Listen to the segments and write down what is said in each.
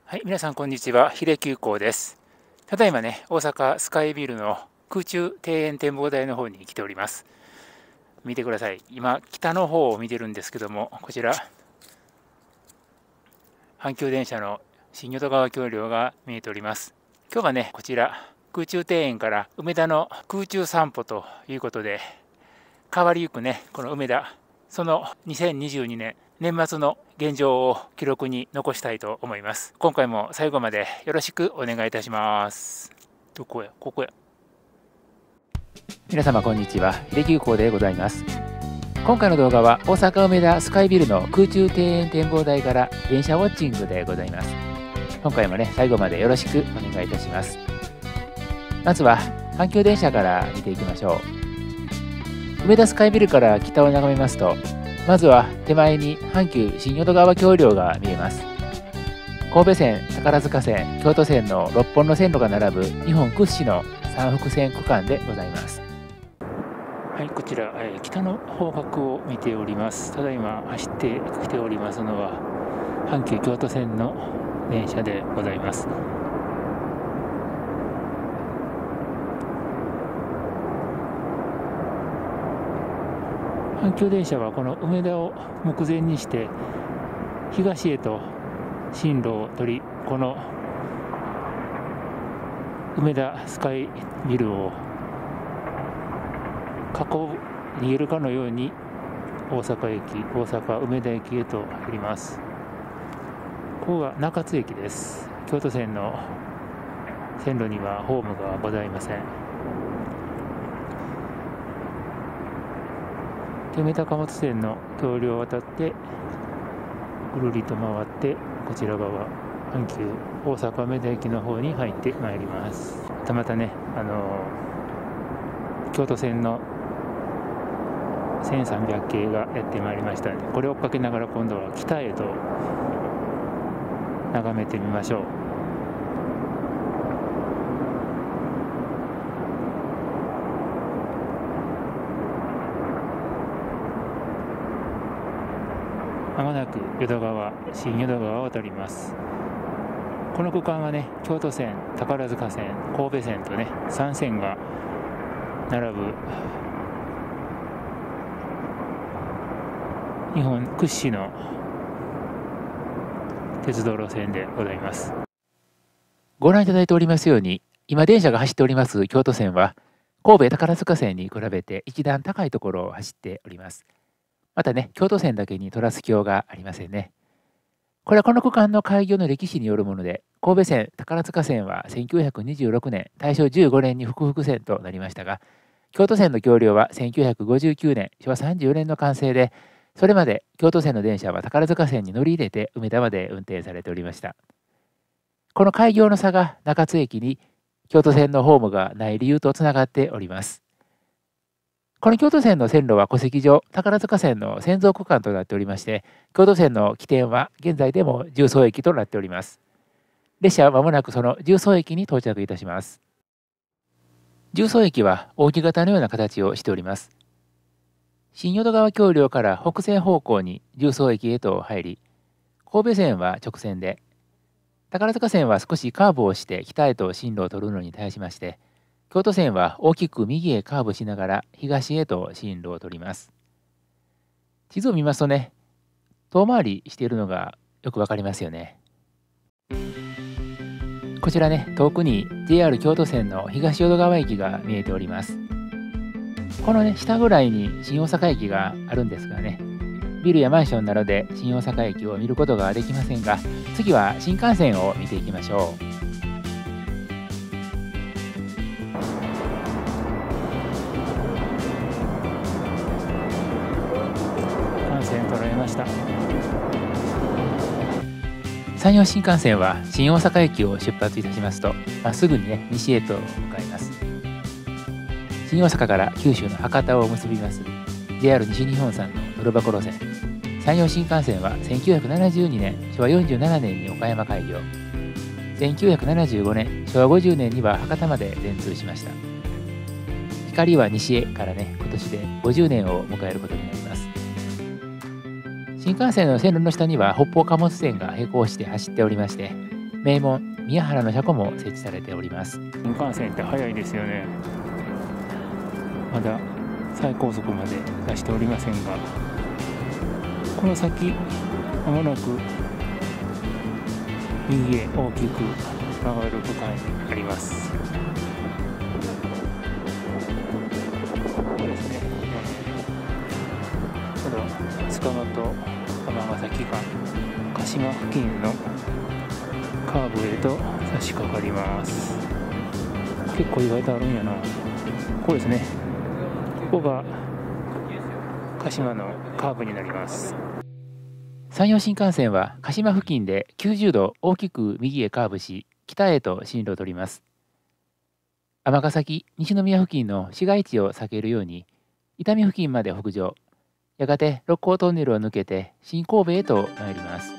はい、皆さんこんにちは。秀急行です。ただいまね、大阪スカイビルの空中庭園展望台の方に来ております。見てください。今、北の方を見てるんですけども、こちら、阪急電車の新淀川橋梁が見えております。今日はね、こちら、空中庭園から梅田の空中散歩ということで、変わりゆくね、この梅田、その2022年、年末の現状を記録に残したいと思います。今回も最後までよろしくお願いいたします。どこや、ここや。皆様こんにちは、秀急行でございます。今回の動画は大阪梅田スカイビルの空中庭園展望台から電車ウォッチングでございます。今回もね、最後までよろしくお願いいたします。まずは阪急電車から見ていきましょう。梅田スカイビルから北を眺めますと、まずは手前に阪急新淀川橋梁が見えます。神戸線、宝塚線、京都線の6本の線路が並ぶ日本屈指の三福線区間でございます。はい、こちら、北の方角を見ております。ただいま走ってきておりますのは阪急京都線の電車でございます。阪急電車はこの梅田を目前にして東へと進路を取り、この梅田スカイビルを逃げるかのように大阪梅田駅へと入ります。ここが中津駅です。京都線の線路にはホームがございません。梅田貨物線の橋梁を渡ってぐるりと回ってこちら側阪急大阪梅田駅の方に入ってまいります。またね、京都線の1300系がやってまいりましたので、これを追っかけながら今度は北へと眺めてみましょう。まもなく新淀川を渡ります。この区間はね、京都線、宝塚線、神戸線とね、3線が並ぶ日本屈指の鉄道路線でございます。ご覧いただいておりますように、今電車が走っております京都線は神戸宝塚線に比べて一段高いところを走っております。またね、京都線だけにトラス橋がありませんね。これはこの区間の開業の歴史によるもので、神戸線、宝塚線は1926年、大正15年に複々線となりましたが、京都線の橋梁は1959年、昭和34年の完成で、それまで京都線の電車は宝塚線に乗り入れて梅田まで運転されておりました。この開業の差が中津駅に京都線のホームがない理由とつながっております。この京都線の線路は戸籍上、宝塚線の専属区間となっておりまして、京都線の起点は現在でも十三駅となっております。列車はまもなくその十三駅に到着いたします。十三駅は扇形のような形をしております。新淀川橋梁から北西方向に十三駅へと入り、神戸線は直線で、宝塚線は少しカーブをして北へと進路を取るのに対しまして、京都線は大きく右へカーブしながら東へと進路を取ります。地図を見ますとね、遠回りしているのがよくわかりますよね。こちらね、遠くに JR 京都線の東淀川駅が見えております。このね、下ぐらいに新大阪駅があるんですがね、ビルやマンションなどで新大阪駅を見ることができませんが、次は新幹線を見ていきましょう。捉えました。山陽新幹線は新大阪駅を出発いたしますと、まっすぐにね、西へと向かいます。新大阪から九州の博多を結びます JR 西日本さんののろばこ路線。山陽新幹線は1972年、昭和47年に岡山開業。1975年、昭和50年には博多まで全通しました。光は西へからね、今年で50年を迎えることになります。新幹線の線路の下には北方貨物線が並行して走っておりまして、 名門宮原の車庫も設置されております。 新幹線って早いですよね。まだ最高速まで出しておりませんが、この先まもなく右へ大きく曲がる区間にあります。これですね、この塚本尼崎間鹿島付近のカーブへと差し掛かります。結構意外とあるんやな。こうですね、ここが鹿島のカーブになります。 山陽新幹線は鹿島付近で90度大きく右へカーブし、北へと進路を取ります。尼崎、西宮付近の市街地を避けるように伊丹付近まで北上、やがて六甲トンネルを抜けて新神戸へと参ります。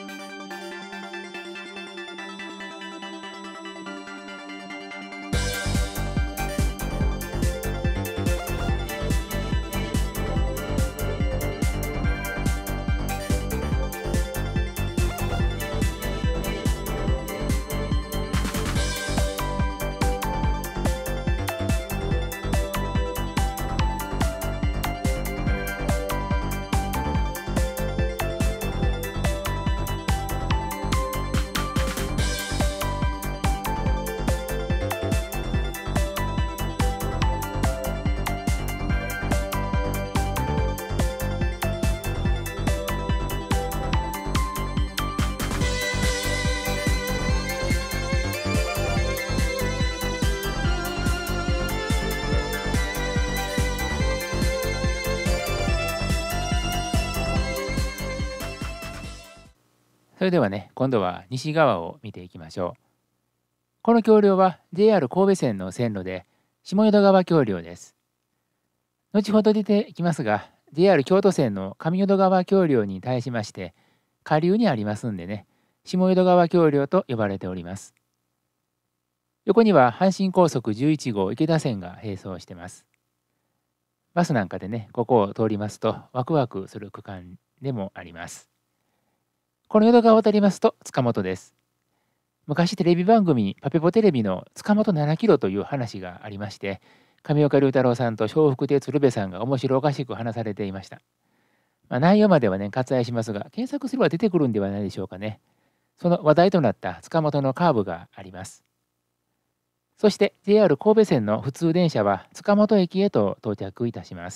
それではね、今度は西側を見ていきましょう。この橋梁は JR 神戸線の線路で下淀川橋梁です。後ほど出てきますが、JR 京都線の上淀川橋梁に対しまして下流にありますんでね、下淀川橋梁と呼ばれております。横には阪神高速11号池田線が並走してます。バスなんかでね、ここを通りますとワクワクする区間でもあります。この淀川を渡りますと塚本です。昔テレビ番組パペポテレビの塚本7キロという話がありまして、上岡龍太郎さんと笑福亭鶴瓶さんが面白おかしく話されていました。内容まではね、割愛しますが、検索すれば出てくるんではないでしょうかね。その話題となった塚本のカーブがあります。そして JR 神戸線の普通電車は塚本駅へと到着いたします。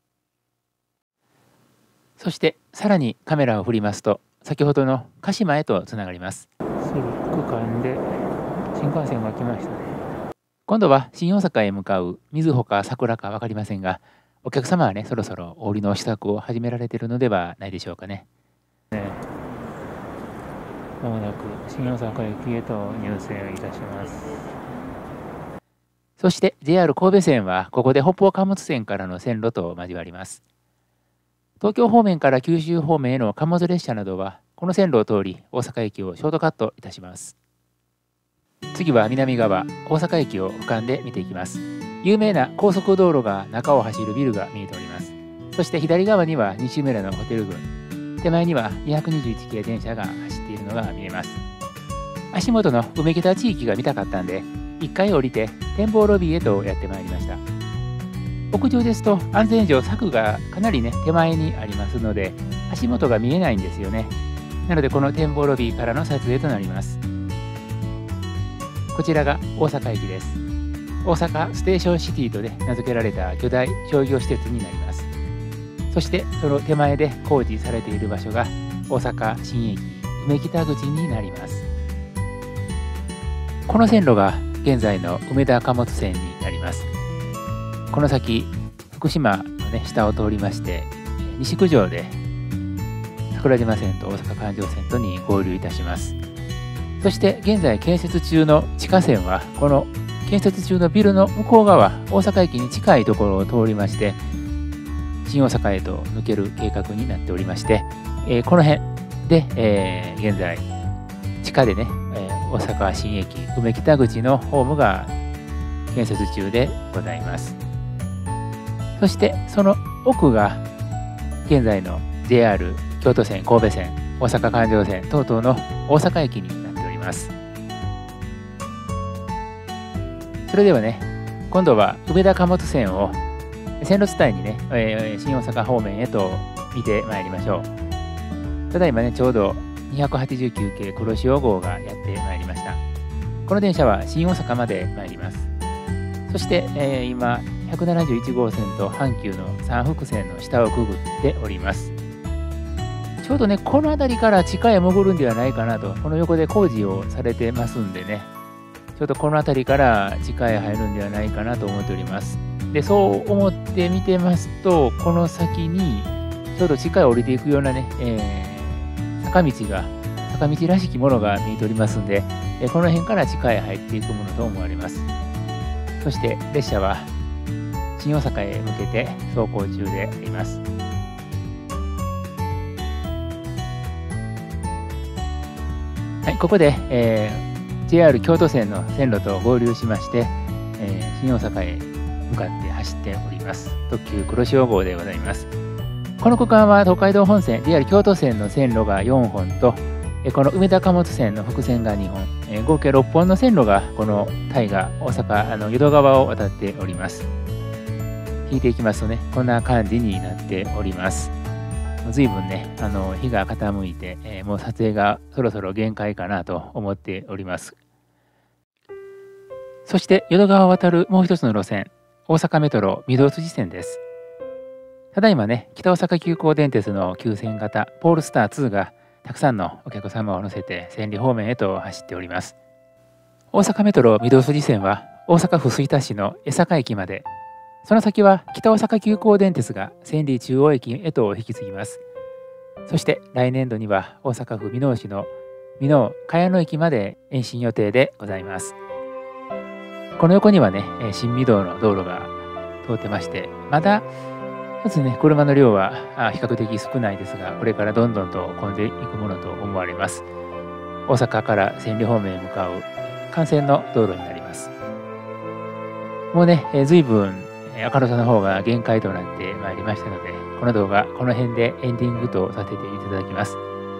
そしてさらにカメラを振りますと、先ほどの鹿島へとつながります。 すぐ区間で新幹線が来ましたね。 今度は新大阪へ向かう瑞穂か桜か分かりませんが、お客様はね、そろそろお降りの支度を始められているのではないでしょうかね。 まもなく新大阪駅へと入線いたします。 そして JR 神戸線はここで北方貨物線からの線路と交わります。東京方面から九州方面への貨物列車などはこの線路を通り大阪駅をショートカットいたします。次は南側大阪駅を俯瞰で見ていきます。有名な高速道路が中を走るビルが見えております。そして左側には西村のホテル群、手前には221系電車が走っているのが見えます。足元の梅北地域が見たかったんで1階降りて展望ロビーへとやってまいりました。屋上ですと安全上柵がかなりね手前にありますので足元が見えないんですよね。なのでこの展望ロビーからの撮影となります。こちらが大阪駅です。大阪ステーションシティと、ね、名付けられた巨大商業施設になります。そしてその手前で工事されている場所が大阪新駅梅北口になります。この線路が現在の梅田貨物線になります。この先福島の、ね、下を通りまして西九条で桜島線と大阪環状線とに合流いたします。そして現在建設中の地下線はこの建設中のビルの向こう側大阪駅に近いところを通りまして新大阪へと抜ける計画になっておりまして、この辺で、現在地下でね、大阪新駅梅北口のホームが建設中でございます。そしてその奥が現在の JR 京都線、神戸線、大阪環状線等々の大阪駅になっております。 ます。それではね、今度は梅田貨物線を線路伝いにね、新大阪方面へと見てまいりましょう。ただいまね、ちょうど289系黒潮号がやってまいりました。この電車は新大阪まで参ります。そして、今171号線と阪急の三福線の下をくぐっております。ちょうどね、この辺りから地下へ潜るんではないかなと、この横で工事をされてますんでね、ちょうどこの辺りから地下へ入るんではないかなと思っております。で、そう思って見てますと、この先にちょうど地下へ降りていくようなね、坂道らしきものが見えておりますんで、この辺から地下へ入っていくものと思われます。そして列車は新大阪へ向けて走行中であります。はい、ここで、JR 京都線の線路と合流しまして、新大阪へ向かって走っております。特急黒潮号でございます。この区間は東海道本線 JR 京都線の線路が4本と、この梅田貨物線の複線が2本、合計6本の線路がこの大河大阪淀川を渡っております。引いていきますとね、こんな感じになっております。随分ね、日が傾いて、もう撮影がそろそろ限界かなと思っております。そして淀川を渡るもう一つの路線、大阪メトロ御堂筋線です。ただいまね、北大阪急行電鉄の急線型ポールスター2がたくさんのお客様を乗せて千里方面へと走っております。大阪メトロ御堂筋線は大阪府吹田市の江坂駅まで、その先は北大阪急行電鉄が千里中央駅へと引き継ぎます。そして来年度には大阪府箕面市の箕面茅野駅まで延伸予定でございます。この横にはね、新御堂の道路が通ってまして、まだまずね、車の量は比較的少ないですが、これからどんどんと混んでいくものと思われます。大阪から千里方面へ向かう幹線の道路になります。もうね、随分明るさの方が限界となってまいりましたので、この動画この辺でエンディングとさせていただきます。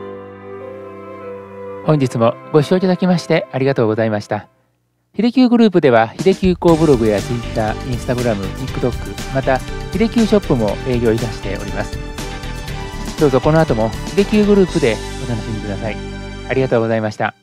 本日もご視聴いただきましてありがとうございました。ヒデキューグループではヒデキューコーブログや Twitter、Instagram、TikTok、またヒデキューショップも営業いたしております。どうぞこの後もヒデキューグループでお楽しみください。ありがとうございました。